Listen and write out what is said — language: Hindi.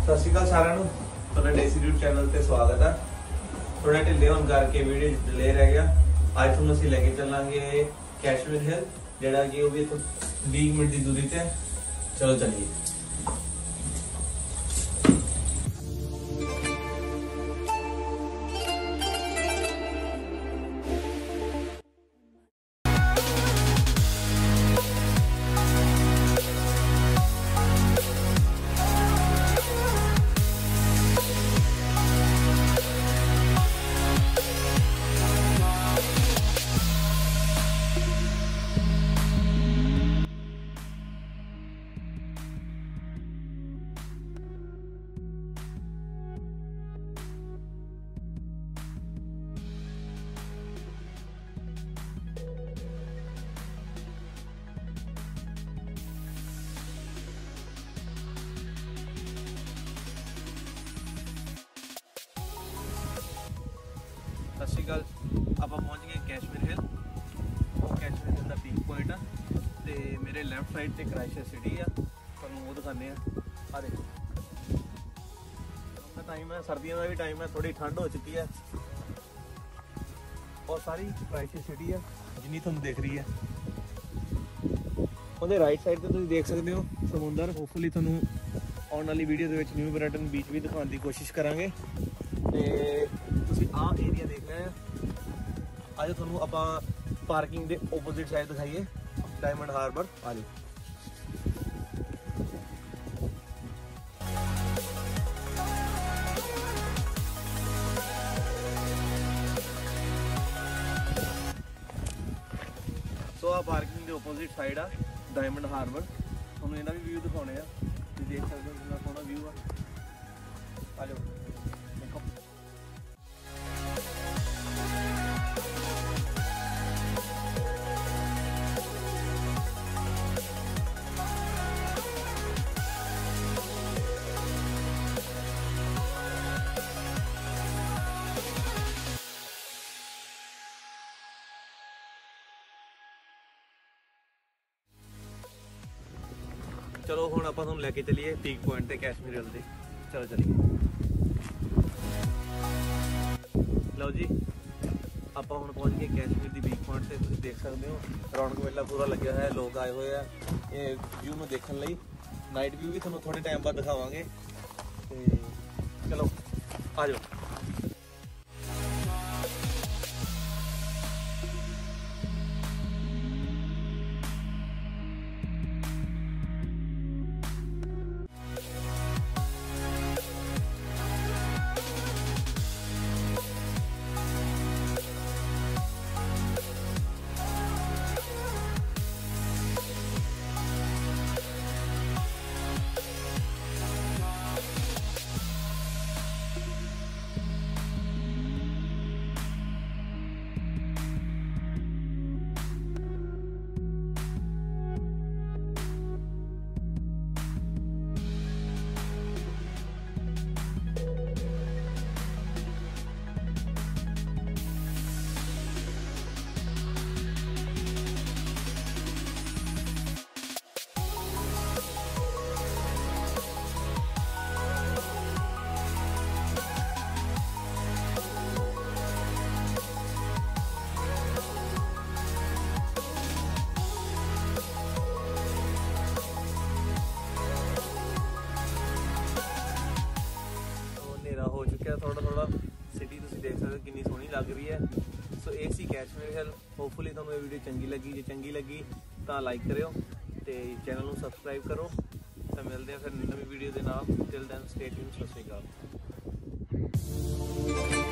सत श्री अकाल सारिਆਂ ਨੂੰ ਤੁਹਾਡਾ ਦੇਸੀ ਡਿਊਟ ਚੈਨਲ ਤੇ ਸਵਾਗਤ ਹੈ। ਥੋੜਾ ਢਿੱਲੇ ਹੋਣ ਕਰਕੇ ਵੀਡੀਓ ਡਿਲੇ ਰਹਿ ਗਿਆ। ਅੱਜ ਤੁਹਾਨੂੰ ਅਸੀਂ ਲੈ ਕੇ ਚੱਲਾਂਗੇ ਕੈਸ਼ਮੀਰ ਹਿਲ, ਜਿਹੜਾ ਕਿ ਉਹ ਵੀ ਇੱਥੋਂ 20 ਮਿੰਟ ਦੀ ਦੂਰੀ ਤੇ। ਚਲੋ ਚੱਲੀਏ। सत श्री अकाल। आप पहुँच गए कैशमीर हिल। वो कैशमीर हिल का पीक पॉइंट आ ते मेरे लैफ्ट साइड से क्राइस्टचर्च सिटी आ। तुहानूं वो दिखाने आ देखो। का टाइम है, सर्दियों का भी टाइम है, थोड़ी ठंड हो चुकी है और सारी क्राइस्टचर्च सिटी है जिन्नी तुहानूं दिख रही है। ਉਹਦੇ राइट साइड ਤੇ ਤੁਸੀਂ देख सकते हो समुंदर। होपफुली ਤੁਹਾਨੂੰ ਆਉਣ ਵਾਲੀ ਵੀਡੀਓ ਦੇ ਵਿੱਚ ਨਿਊ ਬ੍ਰੈਂਟਨ बीच भी ਦਿਖਾਉਣ ਦੀ ਕੋਸ਼ਿਸ਼ ਕਰਾਂਗੇ। ਤੇ ਤੁਸੀਂ ਆਹ ਏਰੀਆ ਦੇਖ ਰਹੇ ਆ। ਅੱਜ ਤੁਹਾਨੂੰ ਆਪਾਂ ਪਾਰਕਿੰਗ ਦੇ ਆਪੋਜ਼ਿਟ ਸਾਈਡ ਦਿਖਾਈਏ, ਡਾਇਮੰਡ ਹਾਰਬਰ। ਆ ਜਾਓ। ਸੋ ਆ ਪਾਰਕਿੰਗ ਦੇ ਆਪੋਜ਼ਿਟ ਸਾਈਡ ਆ ਡਾਇਮੰਡ ਹਾਰਬਰ। ਤੁਹਾਨੂੰ ਇਹਦਾ ਵੀ ਵਿਊ ਦਿਖਾਉਣੇ ਆ। ਤੁਸੀਂ ਦੇਖ ਸਕਦੇ ਹੋ ਕਿੰਨਾ ਸੋਹਣਾ ਵਿਊ ਆ। ਆ ਜਾਓ ਦੇਖੋ। चलो हुण आपां तुहानूं लैके चलीए पीक पॉइंट ते कैशमीर हिल ते। चलो चलीए। लो जी आपां हुण पहुंच गए कैशमीर दी पीक पॉइंट ते। तुसीं देख सकदे हो रौनक मेला पूरा लग्या होया है, लोग आए हुए हैं ये व्यू नूं देखण लई। नाइट व्यू भी तुहानूं थोड़े टाइम बाद दिखावांगे ते चलो आ जाओ। हो चुका है थोड़ा थोड़ा। सिटी तुसीं देख सकते हो कितनी सोहनी लग रही है। सो ये सी कैशमीर हिल। होपफुली तुहानूं ये वीडियो चंगी लगी। जे चंगी लगी तो लाइक करियो ते चैनल नूं सबसक्राइब करो। तो मिलते हैं फिर नवीं वीडियो के नाल। Till then stay tuned. Sat Shri अकाल।